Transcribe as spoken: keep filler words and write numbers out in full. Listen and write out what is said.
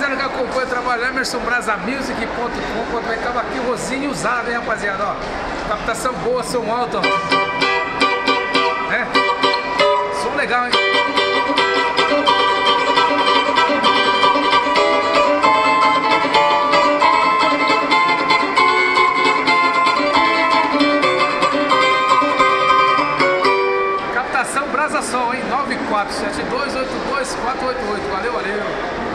rapaziada que acompanha o trabalho emerson brasa music ponto com ponto br. Acaba aqui o rosinho usado, hein, rapaziada, ó. Captação boa, som alto, ó. É. Som legal, hein. Captação Brasa Som, hein? nove quatro sete dois oito dois quatro oito oito. Valeu, valeu.